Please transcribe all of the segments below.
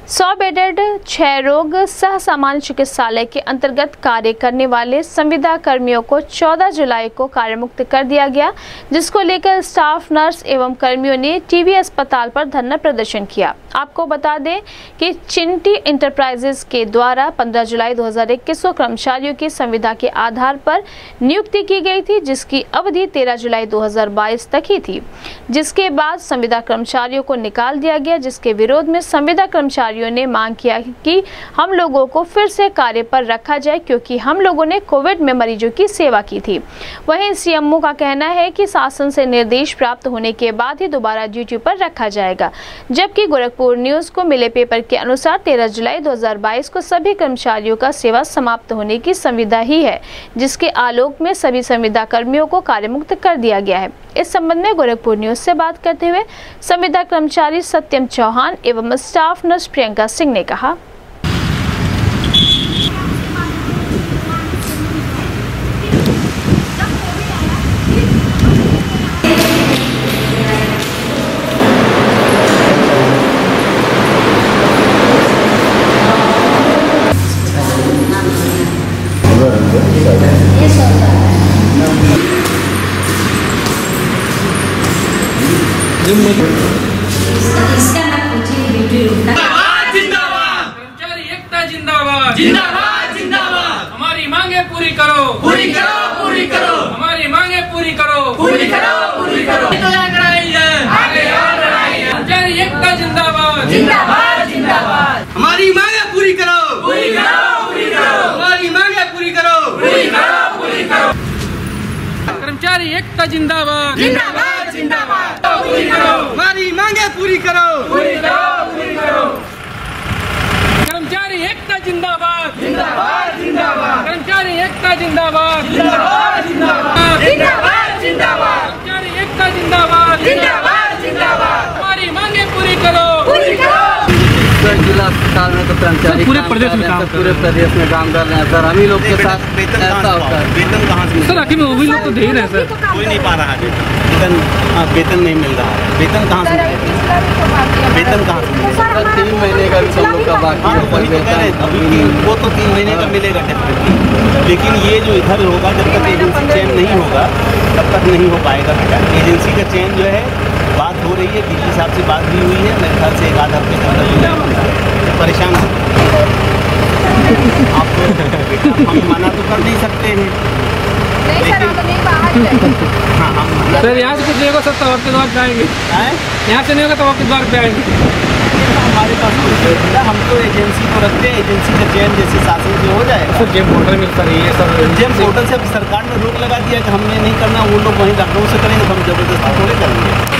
100 bedded क्षय रोग सह सामान्य चिकित्सालय के अंतर्गत कार्य करने वाले संविदा कर्मियों को 14 जुलाई को कार्यमुक्त कर दिया गया, जिसको लेकर स्टाफ, नर्स एवं कर्मियों ने टीबी अस्पताल पर धरना प्रदर्शन किया। आपको बता दें कि चिंटी इंटरप्राइजेज के द्वारा 15 जुलाई 2021 को कर्मचारियों की संविदा के आधार पर नियुक्ति की गई थी, जिसकी अवधि 13 जुलाई 2022 तक ही थी, जिसके बाद संविदा कर्मचारियों को निकाल दिया गया, जिसके विरोध में संविदा कर्मचारियों ने मांग किया कि हम लोगों को फिर से कार्य पर रखा जाए, क्योंकि हम लोगों ने कोविड में मरीजों की सेवा की थी। वहीं सीएमओ का कहना है कि शासन से निर्देश प्राप्त होने के बाद ही दोबारा ड्यूटी पर रखा जाएगा। जबकि गोरखपुर न्यूज को मिले पेपर के अनुसार 13 जुलाई 2022 को सभी कर्मचारियों का सेवा समाप्त होने की संविदा ही है, जिसके आलोक में सभी संविदा कर्मियों को कार्यमुक्त कर दिया गया है। इस संबंध में गोरखपुर न्यूज से बात करते हुए संविदा कर्मचारी सत्यम चौहान एवं स्टाफ नर्स प्रियंका सिंह ने कहा, इसका ना पूछिए। जिंदाबाद कर्मचारी एकता जिंदाबाद जिंदाबाद जिंदाबाद। हमारी मांगे पूरी करो पूरी करो पूरी करो। हमारी मांगे पूरी करो पूरी करो पूरी करो। लड़ाई है आगे और लड़ाई है। कर्मचारी एकता जिंदाबाद जिंदाबाद जिंदाबाद। हमारी मांगे पूरी करो पूरी करो पूरी करो। हमारी मांगे पूरी करो पूरी करो पूरी करो। कर्मचारी एकता जिंदाबाद जिंदाबाद जिंदाबाद। पूरी करो हमारी मांगे पूरी करो पूरी करो पूरी करो। कर्मचारी एकता जिंदाबाद जिंदाबाद जिंदाबाद। कर्मचारी एकता जिंदाबाद जिंदाबाद जिंदाबाद जिंदाबाद जिंदाबाद। कर्मचारी एकता जिंदाबाद जिंदाबाद जिंदाबाद। हमारी मांगे पूरी करो पूरी करो। जिला अस्पताल में तो कर्मचारी पूरे प्रदेश में काम कर रहे हैं सर। हम ही लोग के साथ ऐसा होता है। वेतन कहाँ से सर? आखिर में वो भी लोग तो दे रहे हैं सर। कोई नहीं पा रहा है वेतन नहीं मिल रहा है। वेतन कहाँ से वेतन कहाँ से सर? 3 महीने का भी सब लोग का बाकी है। वही तो कह रहे हैं अभी वो तो 3 महीने का मिलेगा डेफिनेटली, लेकिन ये जो इधर होगा जब तक एजेंसी चेंज नहीं होगा तब तक नहीं हो पाएगा। एजेंसी का चेंज जो है बात हो रही है, डीजी साहब से बात भी हुई है, मेरे ख्याल से 1 आध हफ्ते तक परेशान आप हम मना तो कर नहीं सकते हैं। हाँ हम सर यहाँ से कुछ नहीं होगा सर, तो आपके द्वार पे आएंगे। यहाँ से नहीं होगा तो आपके द्वार पे आएंगे। हमारे पास हम तो एजेंसी को रखते हैं, एजेंसी का चयन जैसे शासन से हो जाए। सर जेम पोर्टल मिलता रही है सर। जेम पोर्टल से सरकार ने रोक लगा दिया कि हमने नहीं करना, वो लोग वहीं लखनऊ से करेंगे तो हम जबरदस्ती थोड़े करेंगे।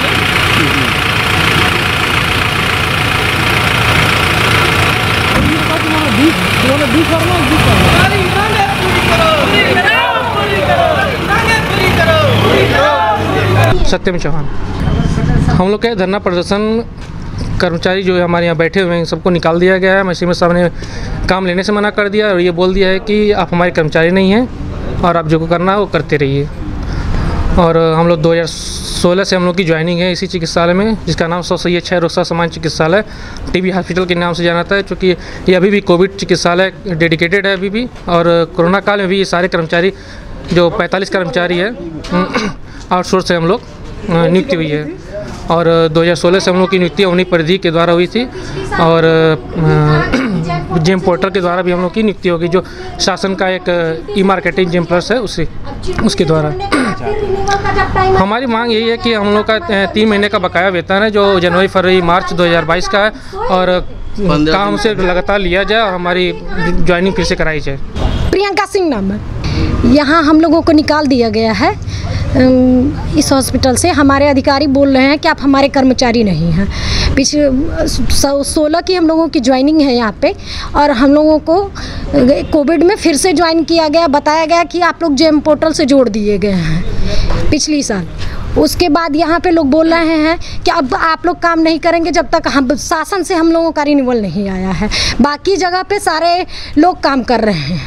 सत्यम चौहान। हम लोग के धरना प्रदर्शन कर्मचारी जो है हमारे यहाँ बैठे हुए हैं सबको निकाल दिया गया है। मसीह साहब ने काम लेने से मना कर दिया और ये बोल दिया है कि आप हमारे कर्मचारी नहीं हैं और आप जो करना है वो करते रहिए। और हम लोग 2016 से हम लोग की ज्वाइनिंग है इसी चिकित्सालय में, जिसका नाम 100 क्षय रोग सामान्य चिकित्सालय टीबी हॉस्पिटल के नाम से जाना था, क्योंकि ये अभी भी कोविड चिकित्सालय डेडिकेटेड है अभी भी। और कोरोना काल में भी ये सारे कर्मचारी जो 45 कर्मचारी है आउटसोर्स से हम लोग नियुक्ति हुई है। और 2016 से हम लोग की नियुक्ति उन्हीं परिधि के द्वारा हुई थी और जेम पोर्टल के द्वारा भी हम लोग की नियुक्ति होगी, जो शासन का एक ई मार्केटिंग जेम प्लस है उसके द्वारा। हमारी मांग यही है कि हम लोग का 3 महीने का बकाया वेतन है जो जनवरी, फरवरी, मार्च 2022 का है और काम से लगातार लिया जाए और हमारी ज्वाइनिंग फिर से कराई जाए। प्रियंका सिंह नाम है। यहाँ हम लोगों को निकाल दिया गया है इस हॉस्पिटल से। हमारे अधिकारी बोल रहे हैं कि आप हमारे कर्मचारी नहीं हैं। पिछले 16 की हम लोगों की ज्वाइनिंग है यहाँ पे और हम लोगों को कोविड में फिर से ज्वाइन किया गया। बताया गया कि आप लोग जेम पोर्टल से जोड़ दिए गए हैं पिछली साल। उसके बाद यहाँ पे लोग बोल रहे हैं कि अब आप लोग काम नहीं करेंगे जब तक हम शासन से हम लोगों का रिन्यूअल नहीं आया है। बाकी जगह पे सारे लोग काम कर रहे हैं।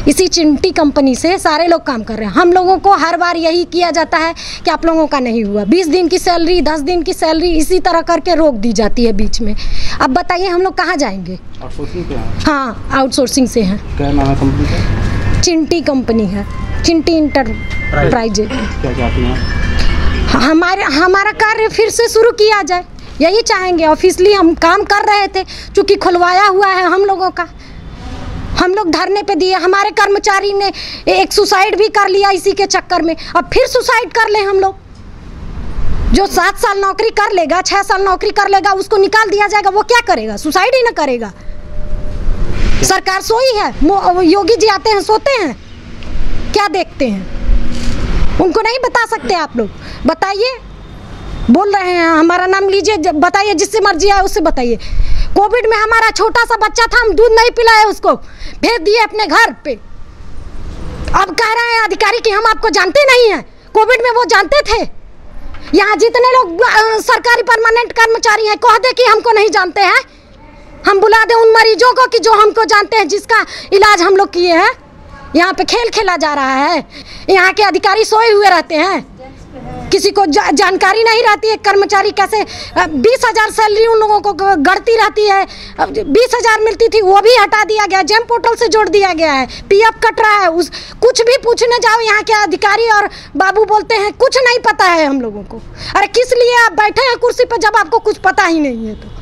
इसी चिंटी कंपनी से सारे लोग काम कर रहे हैं। हम लोगों को हर बार यही किया जाता है कि आप लोगों का नहीं हुआ, 20 दिन की सैलरी, 10 दिन की सैलरी इसी तरह करके रोक दी जाती है बीच में। अब बताइए हम लोग कहाँ जाएंगे? आउटसोर्सिंग पे हैं? हाँ, आउटसोर्सिंग से हैं। क्या नाम है कंपनी का? चिंटी कंपनी है, चिंटी इंटरप्राइज। क्या चाहती हैं? हमारा कार्य फिर से शुरू किया जाए, यही चाहेंगे। ऑफिशियली हम काम कर रहे थे, चूँकि खुलवाया हुआ है हम लोगों का, हम लोग धरने पे दिए। हमारे कर्मचारी ने एक सुसाइड भी कर लिया इसी के चक्कर में। अब फिर सुसाइड कर ले हम लोग? जो 7 साल नौकरी कर लेगा, 6 साल नौकरी कर लेगा, उसको निकाल दिया जाएगा, वो क्या करेगा? सुसाइड ही ना करेगा। सरकार सोई है, योगी जी आते हैं सोते हैं, क्या देखते हैं? उनको नहीं बता सकते आप लोग? बताइए, बोल रहे हैं हमारा नाम लीजिए, बताइए, जिससे मर्जी आए उससे बताइए। कोविड में हमारा छोटा सा बच्चा था, हम दूध नहीं पिलाए, उसको भेज दिए अपने घर पे। अब कह रहे हैं अधिकारी कि हम आपको जानते नहीं हैं। कोविड में वो जानते थे। यहाँ जितने लोग सरकारी परमानेंट कर्मचारी हैं, कह दे कि हमको नहीं जानते हैं। हम बुला दें उन मरीजों को कि जो हमको जानते हैं, जिसका इलाज हम लोग किए हैं। यहाँ पे खेल खेला जा रहा है। यहाँ के अधिकारी सोए हुए रहते हैं, किसी को जानकारी नहीं रहती है। कर्मचारी कैसे 20,000 सैलरी उन लोगों को गढ़ती रहती है। 20,000 मिलती थी, वो भी हटा दिया गया, जेम पोर्टल से जोड़ दिया गया है, PF कट रहा है। कुछ भी पूछने जाओ, यहाँ के अधिकारी और बाबू बोलते हैं कुछ नहीं पता है हम लोगों को। अरे किस लिए आप बैठे हैं कुर्सी पर जब आपको कुछ पता ही नहीं है? तो